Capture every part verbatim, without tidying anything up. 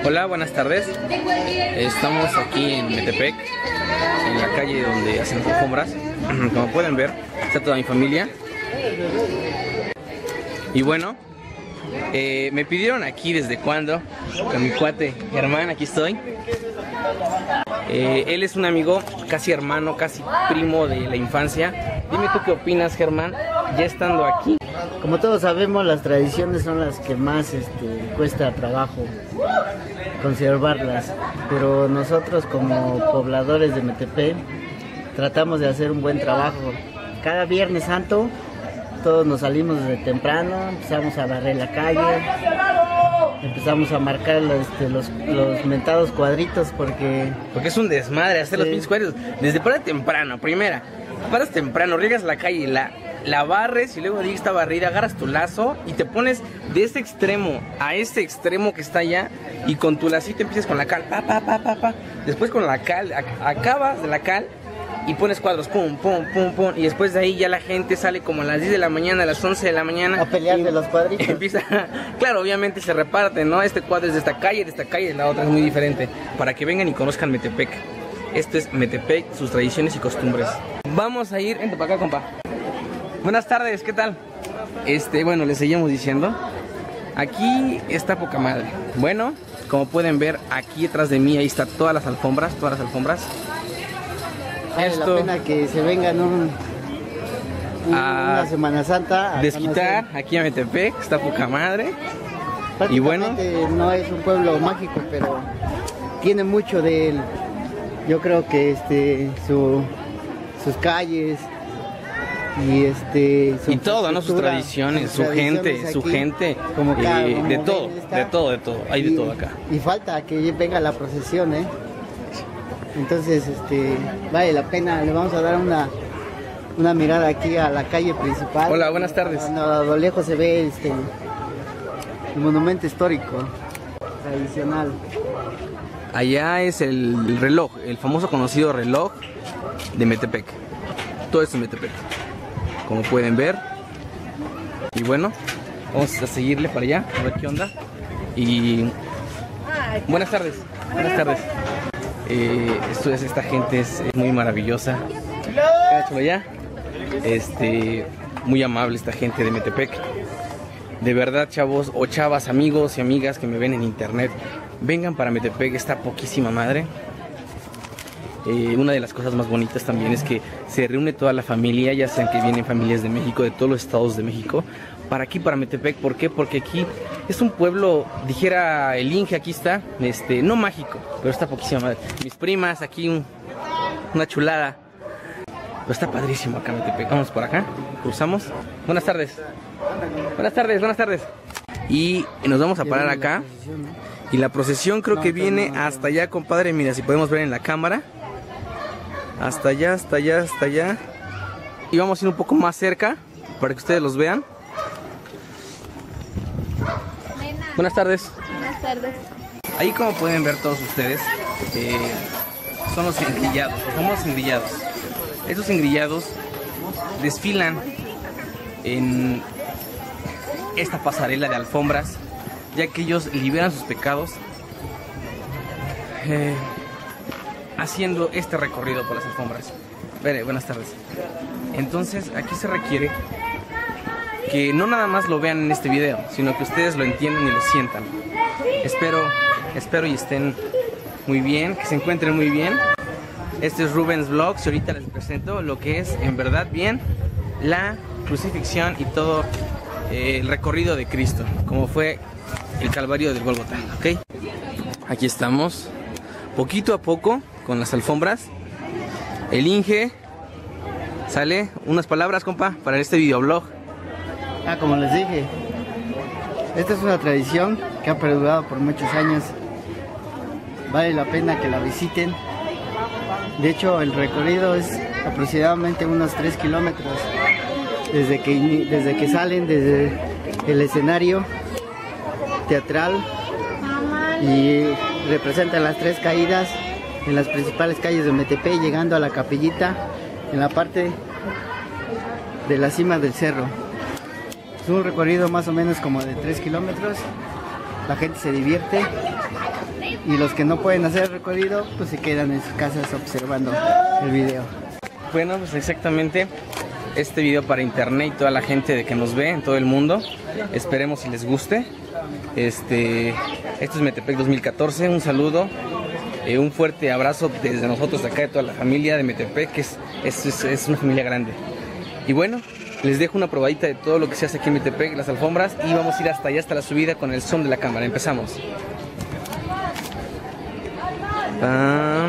Hola, buenas tardes. Estamos aquí en Metepec, en la calle donde hacen las alfombras. Como pueden ver, está toda mi familia. Y bueno, eh, me pidieron aquí desde cuándo, con mi cuate Germán, aquí estoy. Eh, él es un amigo, casi hermano, casi primo de la infancia. Dime tú qué opinas, Germán, ya estando aquí. Como todos sabemos, las tradiciones son las que más este, cuesta trabajo conservarlas, pero nosotros como pobladores de Metepec tratamos de hacer un buen trabajo. Cada Viernes Santo todos nos salimos desde temprano, empezamos a barrer la calle, empezamos a marcar este, los, los mentados cuadritos porque... Porque es un desmadre hacer sí. Los pinches cuadritos. Desde para temprano, primera, paras temprano, riegas la calle, la... la barres y luego de esta barrida agarras tu lazo y te pones de este extremo a este extremo que está allá y con tu lacito empiezas con la cal, pa, pa, pa, pa, pa. Después con la cal, acabas de la cal y pones cuadros, pum, pum, pum, pum, y después de ahí ya la gente sale como a las diez de la mañana, a las once de la mañana a pelear de los cuadritos. Empieza, claro, obviamente se reparten, ¿no? Este cuadro es de esta calle, de esta calle, de la otra es muy diferente, para que vengan y conozcan Metepec. Esto es Metepec, sus tradiciones y costumbres. Vamos a ir, vente para acá, compa. Buenas tardes, ¿qué tal? Este, bueno, les seguimos diciendo. Aquí está poca madre. Bueno, como pueden ver, aquí detrás de mí, ahí está todas las alfombras, todas las alfombras. Vale Esto, la pena que se vengan un, un, a una Semana Santa a desquitar conocer. Aquí a Metepec, está poca madre. Y bueno, no es un pueblo mágico, pero tiene mucho de él. Yo creo que este, su, sus calles y este y todo, ¿no? Sus tradiciones, sus su gente, aquí, su gente, como cada, eh, de todo, de todo, de todo, hay y, de todo acá. Y falta que venga la procesión, ¿eh? Entonces, este, vale la pena, le vamos a dar una, una mirada aquí a la calle principal. Hola, buenas tardes. A, a, a lo lejos se ve este, el monumento histórico, tradicional. Allá es el, el reloj, el famoso conocido reloj de Metepec. Todo esto es Metepec, como pueden ver. Y bueno, vamos a seguirle para allá, a ver qué onda. Y buenas tardes, buenas tardes. Eh, esto es, esta gente es, es muy maravillosa. Allá. Este, muy amable esta gente de Metepec. De verdad, chavos o chavas, amigos y amigas que me ven en internet, vengan para Metepec, está poquísima madre. Eh, una de las cosas más bonitas también es que se reúne toda la familia, ya sean que vienen familias de México, de todos los estados de México, para aquí, para Metepec. ¿Por qué? Porque aquí es un pueblo, dijera el Inge, aquí está, este, no mágico, pero está poquísima madre. Mis primas, aquí un, una chulada. Pero está padrísimo acá Metepec. Vamos por acá, cruzamos. Buenas tardes. Buenas tardes, buenas tardes. Y nos vamos a parar acá. Y la procesión creo que viene hasta allá, compadre. Mira, si podemos ver en la cámara. Hasta allá, hasta allá, hasta allá. Y vamos a ir un poco más cerca para que ustedes los vean. Buenas tardes. Buenas tardes. Ahí, como pueden ver todos ustedes, eh, son los engrillados, los famosos engrillados. Estos engrillados desfilan en esta pasarela de alfombras, ya que ellos liberan sus pecados eh, haciendo este recorrido por las alfombras. Vere, buenas tardes. Entonces, aquí se requiere que no nada más lo vean en este video, sino que ustedes lo entiendan y lo sientan. Espero, espero y estén muy bien, que se encuentren muy bien. Este es Rubens Vlogs y ahorita les presento lo que es en verdad bien la crucifixión y todo eh, el recorrido de Cristo, como fue el Calvario del Gólgota, ¿ok? Aquí estamos, poquito a poco, con las alfombras. El Inge sale unas palabras, compa, para este videoblog. Ah, como les dije, esta es una tradición que ha perdurado por muchos años. Vale la pena que la visiten. De hecho, el recorrido es aproximadamente unos tres kilómetros desde que, desde que salen desde el escenario teatral y representan las tres caídas en las principales calles de Metepec, llegando a la capillita en la parte de la cima del cerro. Es un recorrido más o menos como de tres kilómetros. La gente se divierte y los que no pueden hacer el recorrido pues se quedan en sus casas observando el video. Bueno, pues exactamente este video para internet y toda la gente de que nos ve en todo el mundo. Esperemos si les guste. Este, esto es Metepec dos mil catorce. Un saludo, eh, un fuerte abrazo desde nosotros de acá, de toda la familia de Metepec, que es, es, es, es una familia grande. Y bueno, les dejo una probadita de todo lo que se hace aquí en Metepec, las alfombras, y vamos a ir hasta allá, hasta la subida con el zoom de la cámara. Empezamos. Ah.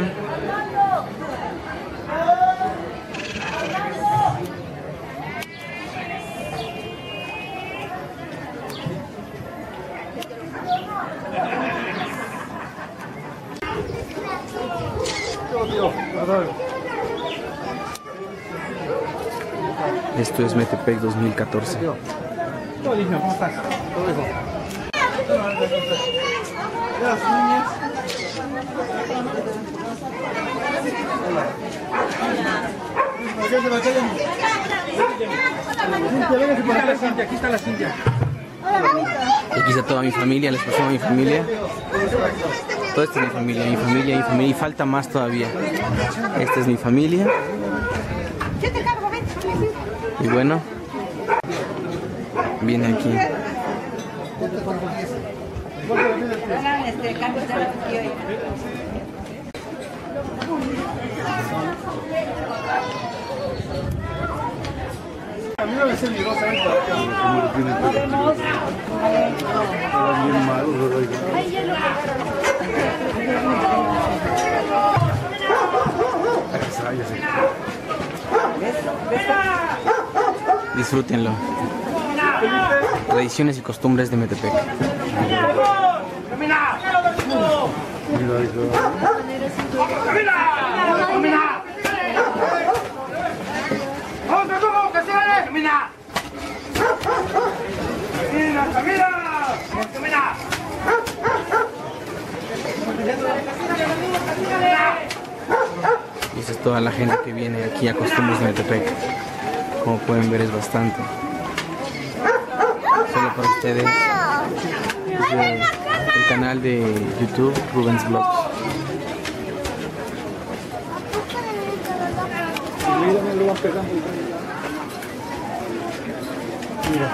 Esto es Metepec dos mil catorce. ¿Cómo estás? ¿Cómo dijo? Las niñas. Aquí está la Cintia. Aquí está toda mi familia, les presento a mi familia. Toda esta es mi familia, mi familia, mi familia. Y falta más todavía. Esta es mi familia. Y bueno, viene aquí. A mí me parece mi rosa ahí para acá. Disfrútenlo. Tradiciones y costumbres de Metepec. Y esa es toda la gente que viene aquí a Costumbres de Metepec. Como pueden ver, es bastante. Solo para ustedes, desde el canal de YouTube Rubens Vlogs. Mira.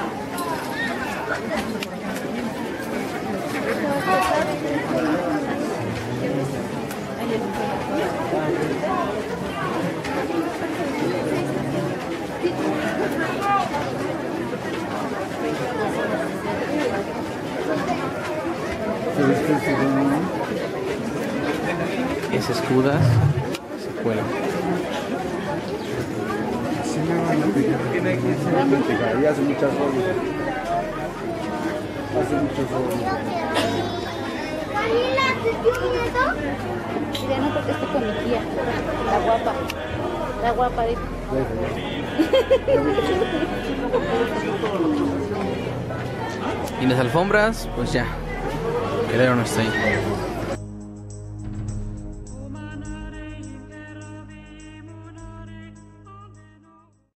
Ese escudas se cuela. Tiene que ser y hace muchas fotos. Hace muchas fotos. Ya no porque estoy con mi tía, la guapa, la guapa de... Y las alfombras, pues ya, quedaron hasta ahí.